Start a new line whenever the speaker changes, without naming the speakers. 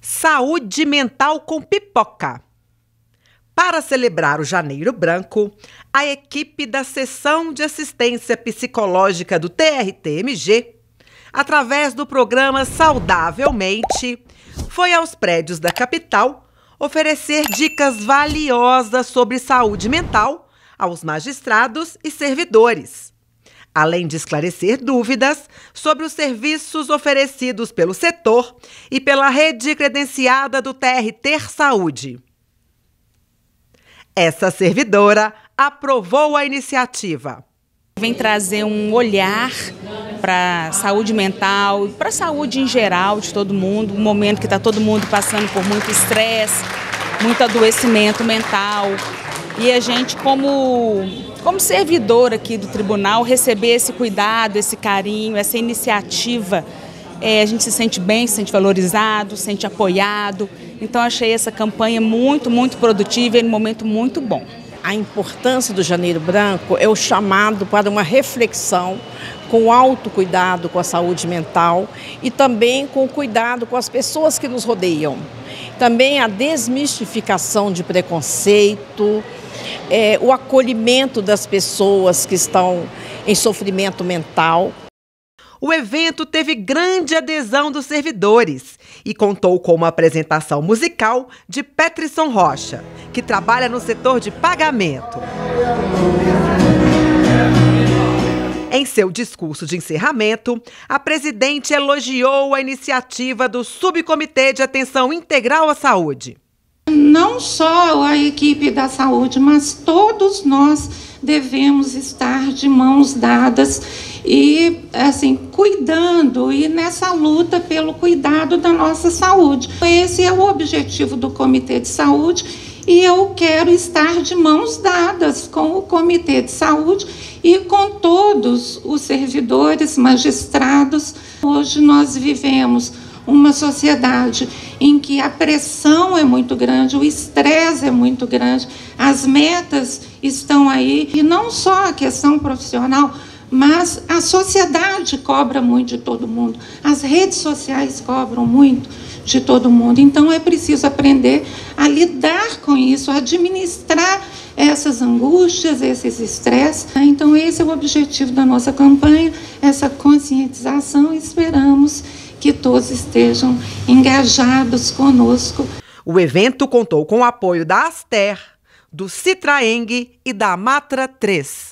Saúde mental com pipoca. Para celebrar o Janeiro Branco, a equipe da Seção de Assistência Psicológica do TRT-MG, através do programa Saudavelmente, foi aos prédios da capital oferecer dicas valiosas sobre saúde mental aos magistrados e servidores, além de esclarecer dúvidas sobre os serviços oferecidos pelo setor e pela rede credenciada do TRT Saúde. Essa servidora aprovou a iniciativa.
Vem trazer um olhar para a saúde mental, para a saúde em geral de todo mundo, um momento que está todo mundo passando por muito estresse, muito adoecimento mental. E a gente, como servidor aqui do tribunal, receber esse cuidado, esse carinho, essa iniciativa, a gente se sente bem, se sente valorizado, se sente apoiado. Então achei essa campanha muito, muito produtiva e um momento muito bom.
A importância do Janeiro Branco é o chamado para uma reflexão com autocuidado com a saúde mental e também com o cuidado com as pessoas que nos rodeiam. Também a desmistificação de preconceito, o acolhimento das pessoas que estão em sofrimento mental.
O evento teve grande adesão dos servidores e contou com uma apresentação musical de Petrison Rocha, que trabalha no setor de pagamento. Em seu discurso de encerramento, a presidente elogiou a iniciativa do Subcomitê de Atenção Integral à Saúde.
Não só a equipe da saúde, mas todos nós devemos estar de mãos dadas e, assim, cuidando e nessa luta pelo cuidado da nossa saúde. Esse é o objetivo do Comitê de Saúde e eu quero estar de mãos dadas com o Comitê de Saúde e com todos os servidores, magistrados. Hoje nós vivemos uma sociedade em que a pressão é muito grande, o estresse é muito grande, as metas estão aí, e não só a questão profissional, mas a sociedade cobra muito de todo mundo, as redes sociais cobram muito de todo mundo. Então é preciso aprender a lidar com isso, a administrar essas angústias, esses estresses. Então esse é o objetivo da nossa campanha, essa conscientização, e esperamos que todos estejam engajados conosco.
O evento contou com o apoio da Aster, do Citraeng e da Matra 3.